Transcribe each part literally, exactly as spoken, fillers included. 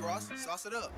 Ross, sauce it up.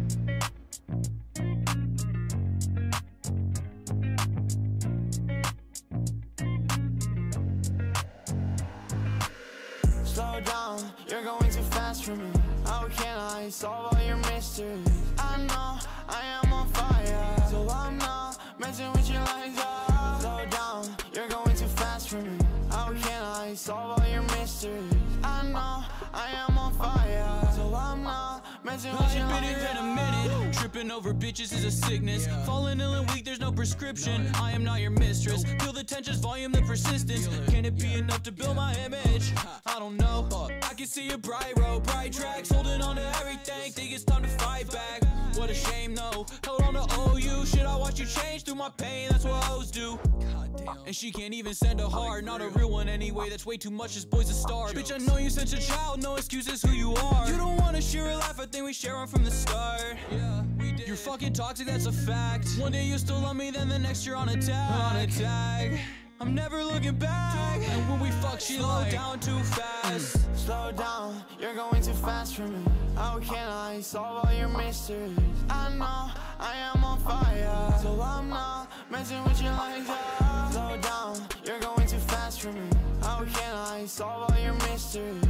Slow down, you're going too fast for me. How can I solve all your mysteries? I know I am on fire, so I'm not messing with you like that. Slow down, you're going too fast for me. How can I solve all your mysteries? I know I am on fire, so I'm not messing with you like that. I ain't been here in a minute. Tripping over bitches is a sickness. Falling ill and weak, there's no prescription. I am not your mistress. Feel the tensions, volume, the persistence. Can it be enough to build my image? I don't know. I can see a bright road, bright tracks, holding on to everything. Think it's time to fight back. What a shame though. Held on to O U. Shit, I watch you change through my pain. That's what hoes do. And she can't even send a heart, not a real one anyway. That's way too much, this boy's a star. Bitch, I know you since a child, no excuses who you are. You don't wanna share a life, I think we share one from the start. Yeah, we did. You're fucking toxic, that's a fact. One day you still love me, then the next you're on a tag. On a tag. I'm never looking back. And when we fuck, she slow down too fast. Slow down, you're going too fast for me. How can I solve all your mysteries? I know I am on fire, so I'm not messing with you like that. Slow down, you're going too fast for me. How can I solve all your mysteries?